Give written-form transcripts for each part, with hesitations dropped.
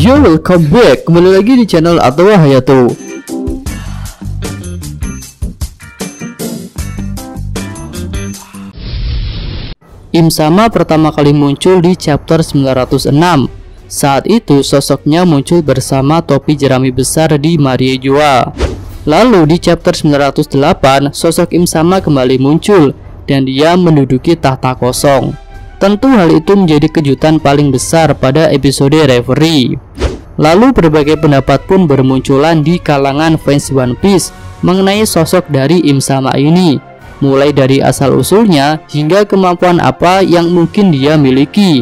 Yo, welcome back, kembali lagi di channel Atwa Hayato. Im Sama pertama kali muncul di chapter 906. Saat itu sosoknya muncul bersama topi jerami besar di Mariejoa. Lalu di chapter 908 sosok Im Sama kembali muncul dan dia menduduki tahta kosong. Tentu hal itu menjadi kejutan paling besar pada episode Reverie. Lalu berbagai pendapat pun bermunculan di kalangan fans One Piece mengenai sosok dari Im Sama ini, mulai dari asal-usulnya hingga kemampuan apa yang mungkin dia miliki.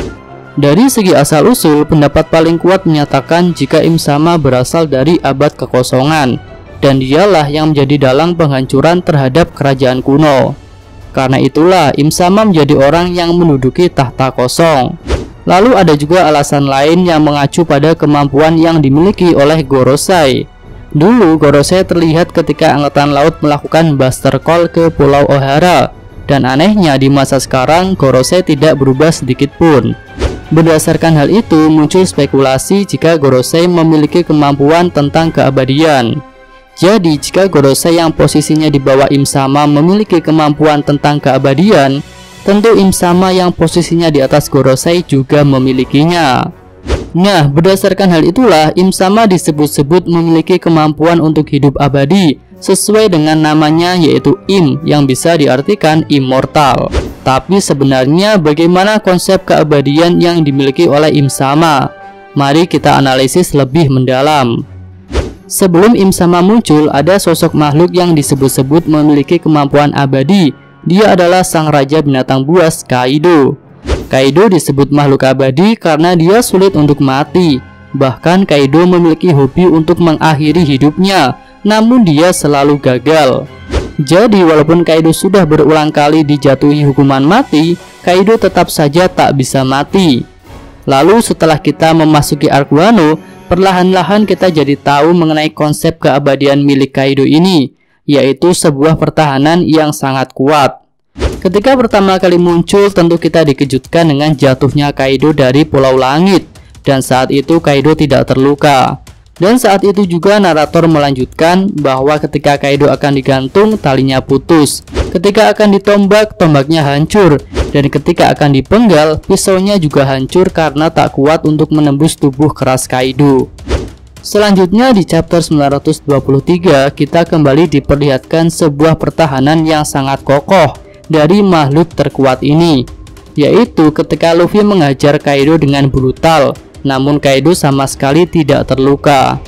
Dari segi asal-usul, pendapat paling kuat menyatakan jika Im Sama berasal dari abad kekosongan dan dialah yang menjadi dalang penghancuran terhadap kerajaan kuno. Karena itulah Im Sama menjadi orang yang menduduki tahta kosong. Lalu ada juga alasan lain yang mengacu pada kemampuan yang dimiliki oleh Gorosei. Dulu Gorosei terlihat ketika angkatan laut melakukan Buster Call ke Pulau Ohara, dan anehnya di masa sekarang Gorosei tidak berubah sedikit pun. Berdasarkan hal itu muncul spekulasi jika Gorosei memiliki kemampuan tentang keabadian. Jadi jika Gorosei yang posisinya di bawah Im Sama memiliki kemampuan tentang keabadian, tentu Im Sama yang posisinya di atas Gorosei juga memilikinya. Nah, berdasarkan hal itulah Im Sama disebut-sebut memiliki kemampuan untuk hidup abadi sesuai dengan namanya, yaitu Im, yang bisa diartikan immortal. Tapi sebenarnya bagaimana konsep keabadian yang dimiliki oleh Im Sama? Mari kita analisis lebih mendalam. Sebelum Im Sama muncul, ada sosok makhluk yang disebut-sebut memiliki kemampuan abadi. Dia adalah sang raja binatang buas, Kaido. Kaido disebut makhluk abadi karena dia sulit untuk mati. Bahkan Kaido memiliki hobi untuk mengakhiri hidupnya, namun dia selalu gagal. Jadi walaupun Kaido sudah berulang kali dijatuhi hukuman mati, Kaido tetap saja tak bisa mati. Lalu setelah kita memasuki arc Wano, perlahan-lahan kita jadi tahu mengenai konsep keabadian milik Kaido ini, yaitu sebuah pertahanan yang sangat kuat. Ketika pertama kali muncul, tentu kita dikejutkan dengan jatuhnya Kaido dari Pulau Langit, dan saat itu Kaido tidak terluka. Dan saat itu juga narator melanjutkan bahwa ketika Kaido akan digantung, talinya putus. Ketika akan ditombak, tombaknya hancur. Dan ketika akan dipenggal, pisaunya juga hancur karena tak kuat untuk menembus tubuh keras Kaido. Selanjutnya di chapter 923, kita kembali diperlihatkan sebuah pertahanan yang sangat kokoh dari makhluk terkuat ini, yaitu ketika Luffy menghajar Kaido dengan brutal, namun Kaido sama sekali tidak terluka.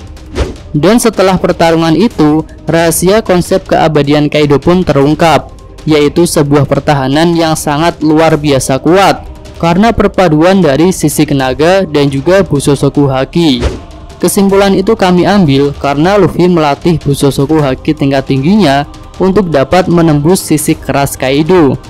Dan setelah pertarungan itu, rahasia konsep keabadian Kaido pun terungkap, yaitu sebuah pertahanan yang sangat luar biasa kuat karena perpaduan dari sisik naga dan juga Busosoku Haki. Kesimpulan itu kami ambil karena Luffy melatih Busosoku Haki tingkat tingginya untuk dapat menembus sisik keras Kaido.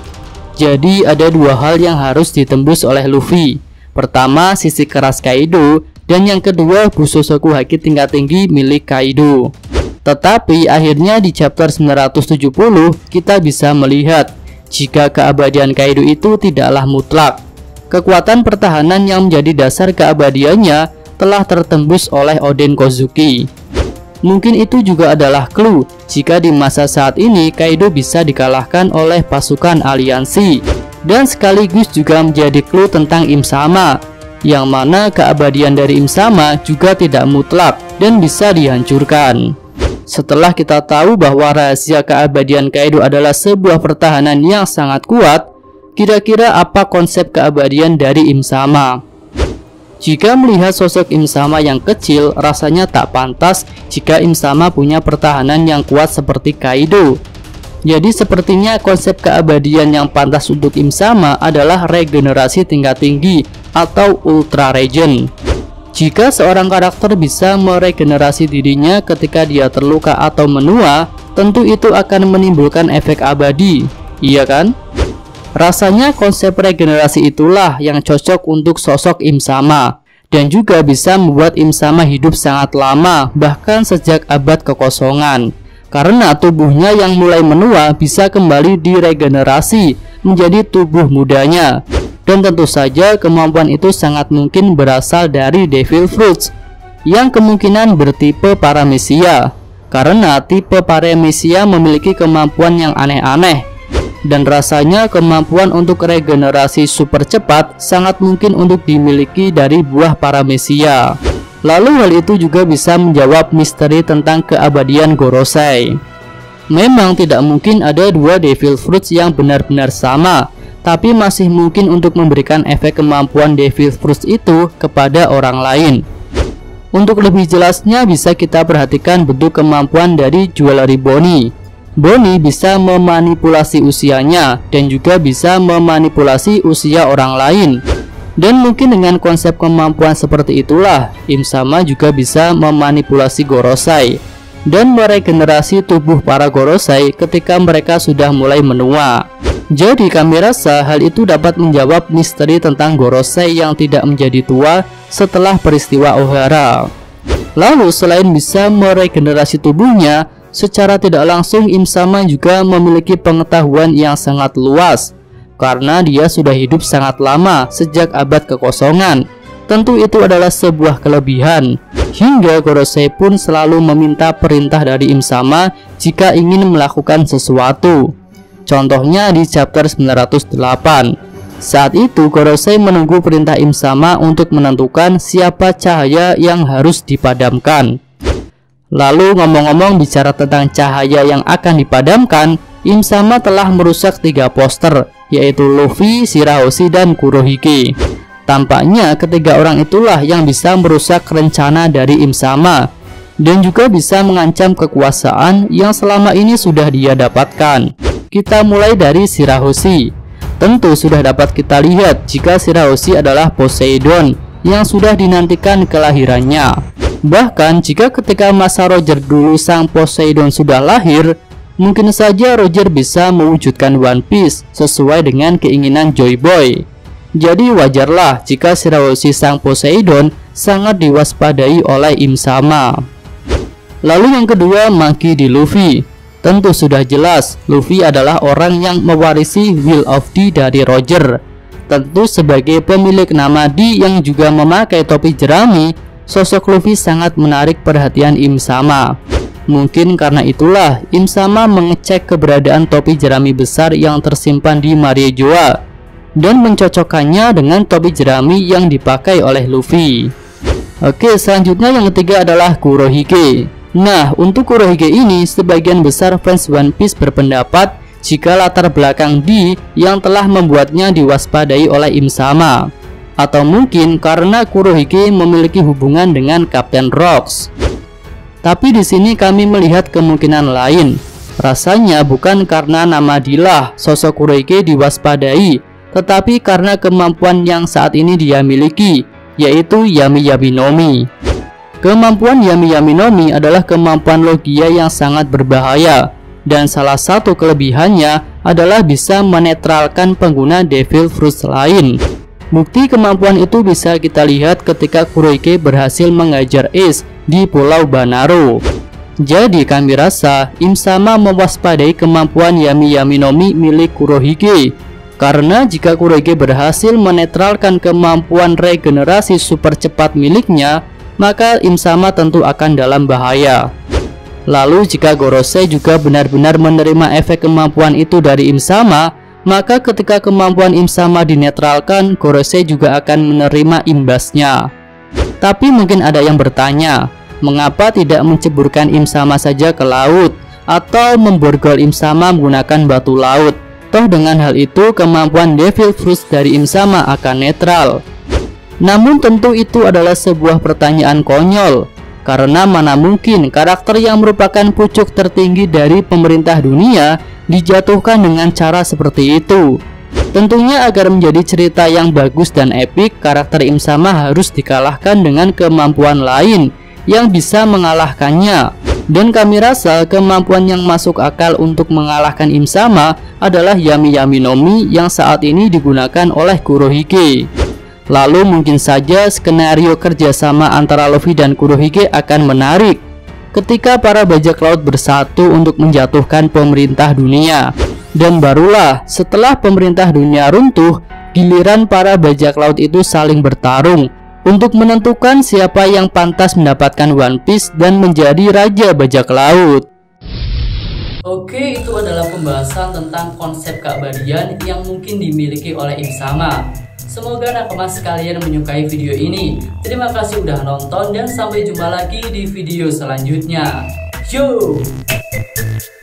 Jadi ada dua hal yang harus ditembus oleh Luffy. Pertama, sisik keras Kaido, dan yang kedua Busosoku Haki tingkat tinggi milik Kaido. Tetapi akhirnya di chapter 970 kita bisa melihat jika keabadian Kaido itu tidaklah mutlak. Kekuatan pertahanan yang menjadi dasar keabadiannya telah tertembus oleh Oden Kozuki. Mungkin itu juga adalah clue jika di masa saat ini Kaido bisa dikalahkan oleh pasukan aliansi, dan sekaligus juga menjadi clue tentang Im Sama, yang mana keabadian dari Im Sama juga tidak mutlak dan bisa dihancurkan. Setelah kita tahu bahwa rahasia keabadian Kaido adalah sebuah pertahanan yang sangat kuat, kira-kira apa konsep keabadian dari Im Sama? Jika melihat sosok Im Sama yang kecil, rasanya tak pantas jika Im Sama punya pertahanan yang kuat seperti Kaido. Jadi sepertinya konsep keabadian yang pantas untuk Im Sama adalah regenerasi tingkat tinggi atau Ultra Regen. Jika seorang karakter bisa meregenerasi dirinya ketika dia terluka atau menua, tentu itu akan menimbulkan efek abadi, iya kan? Rasanya konsep regenerasi itulah yang cocok untuk sosok Im Sama, dan juga bisa membuat Im Sama hidup sangat lama, bahkan sejak abad kekosongan. Karena tubuhnya yang mulai menua bisa kembali diregenerasi menjadi tubuh mudanya. Dan tentu saja kemampuan itu sangat mungkin berasal dari Devil Fruits yang kemungkinan bertipe Paramecia, karena tipe Paramecia memiliki kemampuan yang aneh-aneh. Dan rasanya kemampuan untuk regenerasi super cepat sangat mungkin untuk dimiliki dari buah Paramecia. Lalu hal itu juga bisa menjawab misteri tentang keabadian Gorosei. Memang tidak mungkin ada dua Devil Fruits yang benar-benar sama, tapi masih mungkin untuk memberikan efek kemampuan Devil Fruits itu kepada orang lain. Untuk lebih jelasnya bisa kita perhatikan bentuk kemampuan dari Jewelry Bonnie. Bonnie bisa memanipulasi usianya dan juga bisa memanipulasi usia orang lain. Dan mungkin dengan konsep kemampuan seperti itulah Im-sama juga bisa memanipulasi Gorosei dan meregenerasi tubuh para Gorosei ketika mereka sudah mulai menua. Jadi kami rasa hal itu dapat menjawab misteri tentang Gorosei yang tidak menjadi tua setelah peristiwa Ohara. Lalu selain bisa meregenerasi tubuhnya, secara tidak langsung Im-sama juga memiliki pengetahuan yang sangat luas, karena dia sudah hidup sangat lama sejak abad kekosongan. Tentu itu adalah sebuah kelebihan, hingga Gorosei pun selalu meminta perintah dari Im-sama jika ingin melakukan sesuatu. Contohnya di chapter 908. Saat itu Gorosei menunggu perintah Im-sama untuk menentukan siapa cahaya yang harus dipadamkan. Lalu ngomong-ngomong bicara tentang cahaya yang akan dipadamkan, Im-sama telah merusak 3 poster, yaitu Luffy, Shirahoshi, dan Kurohige. Tampaknya ketiga orang itulah yang bisa merusak rencana dari Im-sama dan juga bisa mengancam kekuasaan yang selama ini sudah dia dapatkan. Kita mulai dari Shirahoshi. Tentu sudah dapat kita lihat jika Shirahoshi adalah Poseidon yang sudah dinantikan kelahirannya. Bahkan jika ketika masa Roger dulu sang Poseidon sudah lahir, mungkin saja Roger bisa mewujudkan One Piece sesuai dengan keinginan Joy Boy. Jadi wajarlah jika Shirahoshi sang Poseidon sangat diwaspadai oleh Im-sama. Lalu yang kedua, Monkey D. Luffy. Tentu sudah jelas Luffy adalah orang yang mewarisi Will of D dari Roger. Tentu sebagai pemilik nama D yang juga memakai topi jerami, sosok Luffy sangat menarik perhatian Im-sama. Mungkin karena itulah Im-sama mengecek keberadaan topi jerami besar yang tersimpan di Mariejoa dan mencocokkannya dengan topi jerami yang dipakai oleh Luffy. Oke, selanjutnya yang ketiga adalah Kurohige. Nah, untuk Kurohige ini sebagian besar fans One Piece berpendapat jika latar belakang D yang telah membuatnya diwaspadai oleh Im-sama, atau mungkin karena Kurohige memiliki hubungan dengan Kapten Rocks. Tapi di sini kami melihat kemungkinan lain. Rasanya bukan karena nama D-lah sosok Kurohige diwaspadai, tetapi karena kemampuan yang saat ini dia miliki, yaitu Yami Yami Nomi. Kemampuan Yami Yami Nomi adalah kemampuan Logia yang sangat berbahaya, dan salah satu kelebihannya adalah bisa menetralkan pengguna Devil Fruits lain. Bukti kemampuan itu bisa kita lihat ketika Kurohige berhasil mengajar Ace di Pulau Banaro. Jadi kami rasa Im-sama mewaspadai kemampuan Yami Yami Nomi milik Kurohige, karena jika Kurohige berhasil menetralkan kemampuan regenerasi super cepat miliknya, maka Im-sama tentu akan dalam bahaya. Lalu jika Gorosei juga benar-benar menerima efek kemampuan itu dari Im-sama, maka ketika kemampuan Im-sama dinetralkan, Gorosei juga akan menerima imbasnya. Tapi mungkin ada yang bertanya, mengapa tidak menceburkan Im-sama saja ke laut atau memborgol Im-sama menggunakan batu laut? Toh dengan hal itu kemampuan Devil Fruits dari Im-sama akan netral. Namun tentu itu adalah sebuah pertanyaan konyol, karena mana mungkin karakter yang merupakan pucuk tertinggi dari pemerintah dunia dijatuhkan dengan cara seperti itu. Tentunya agar menjadi cerita yang bagus dan epik, karakter Im-sama harus dikalahkan dengan kemampuan lain yang bisa mengalahkannya. Dan kami rasa kemampuan yang masuk akal untuk mengalahkan Im-sama adalah Yami Yami Nomi yang saat ini digunakan oleh Kurohige. Lalu mungkin saja skenario kerjasama antara Luffy dan Kurohige akan menarik ketika para bajak laut bersatu untuk menjatuhkan pemerintah dunia. Dan barulah setelah pemerintah dunia runtuh, Giliran para bajak laut itu saling bertarung untuk menentukan siapa yang pantas mendapatkan One Piece dan menjadi raja bajak laut. Oke, itu adalah pembahasan tentang konsep keabadian yang mungkin dimiliki oleh Im Sama. Semoga nakama sekalian menyukai video ini. Terima kasih udah nonton dan sampai jumpa lagi di video selanjutnya. Yo!